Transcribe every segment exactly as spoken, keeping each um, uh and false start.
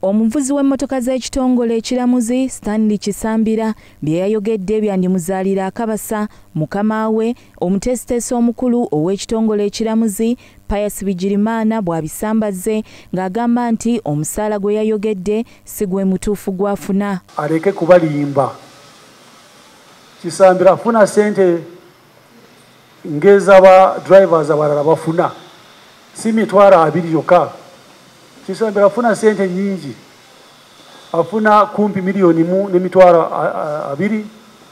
Omuvuzi w'emmotoka z'ekitongole ekiramuzi Stanley Kisambira bye yayogedde byandimuzaalira akabasa mukama we omuteesiteesi omukulu ow'ekitongole ekiramuzi Pius Bigirimana bw'abisambaze ng'agamba nti omusaala gwe yayogedde si gwe mutuufu gw'afuna. Aleke kubalimba. Kisambira afuna sente ng'ez'aba drivers abalala bafuna si mitwalo abiri yokka. Kisambira afuna sente nyingi, afuna kumpi milioni mu n'emitwalo abiri,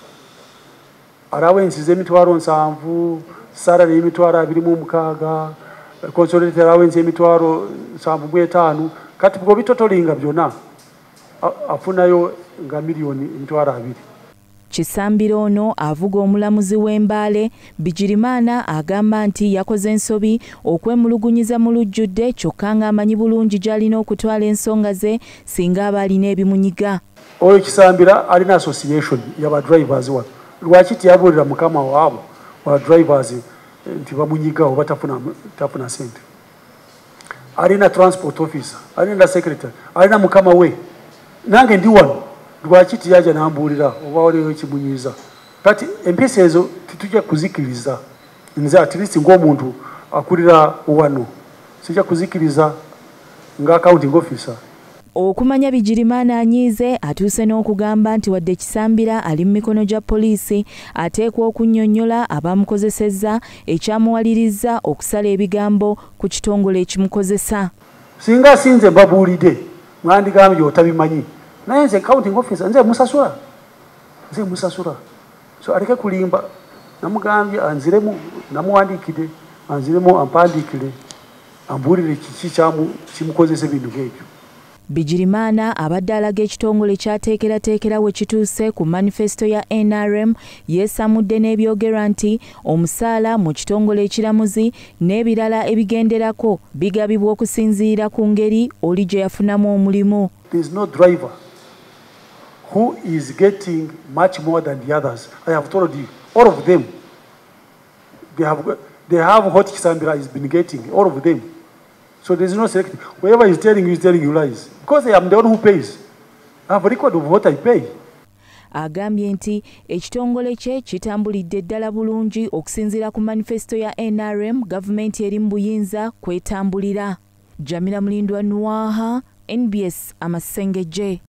allowance z'emitwalo nsanvu, salary y'emitwalo abiri mu mukaaga, consolidated allowance y'emitwalo nsanvu mu etaano, kati bwo bitotolinga byonna afunayo nga milioni emitwalo abiri. Kisambira ono avuga omulamuzi w'embaale Bigirimana agamba nti yakoze ensobi okwemulugunyiza mu lujjudde kyokka ng'amanyi bulungi gy'alina okutwala ensonga ze singa aba alina ebimunyiga. Oyo Kisambira alina association y'aba drivers wano. Lwaki tiyabuulira mukama waabwe wa drivers nti bamunyiga oba tafuna, tafuna sente? Alina transport officer, alina secretary, alina mukama we. Nange ndi wano. Lwaki tiyaja n'ambuulira oba waliwo ekimunyiiza? Kati empisa ezo titujja kuzikiriza. Nze at least ng'omuntu akulira wano sijja kuzikiriza nga accounting officer. Okumanya Bigirimana anyiize atuuse n'okugamba nti wadde Kisambira ali mu mikono gya poliisi ateekwa okunnyonnyola abamukozesezza ekyamuwalirizza okusala ebigambo ku kitongole ekimukozesa. Singa sinze mbabuulidde mwandigambye otabimanyi. Naye nze accounting officer nze musasula. Nze musasula. So aleke kulimba. Namugambye anziremu, namuwandiikidde, anziremu ampandiikire, ambuulire kiki kyamu kimukozesa ebintu by'ebyo. Bigirimana abadde alaga ekitongole kyateekerateekera we kituuse ku manifesto ya N R M yeesamudde n'ebyogerwa nti omusaala mu kitongole ekiramuzi n'ebirala ebigenderako bigabibwa okusinziira ku ngeri oli gye yafunamu omulimu. There is no driver who is getting much more than the others. I have told you, all of them, they have, they have what Kisambira has been getting, all of them. So there is no selecting. Whoever is telling you is telling you lies. Because I am the one who pays. I have a record of what I pay. Agambye nti ekitongole kye kitambulidde ddala bulungi okusinziira ku manifesto ya N R M gavumenti eri mu buyinza kwetambulira. Jamila Mulindwa Nwaha, N B S Amasengejje.